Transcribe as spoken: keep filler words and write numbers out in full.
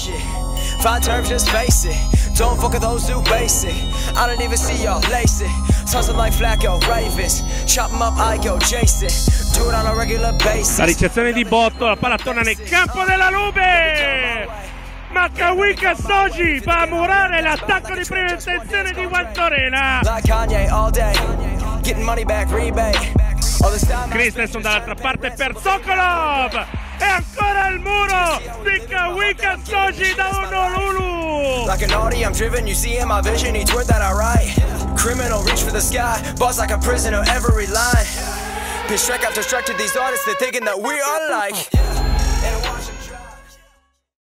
it. Five terms, just face it. Don't fuck with those who basic. I don't even see y'all lace it. Sounds like Flacco, Ravens. Chop 'em up, I go Jason. Do it on a regular basis. La ricezione di Botto, la palla torna nel campo della Lube. Makawika Soji va a murare l'attacco di prima intenzione di Guantorena. Like Kanye all day. Getting money back, rebate. Christensen dall'altra parte per Sokolov. E ancora il muro di Kawika Soji da Honolulu. Like an Audi, I'm driven, you see in my vision, each word that I write. Criminal, reach for the sky, boss like a prisoner, every line. Been strike after strike to these artists, they're thinking that we are like.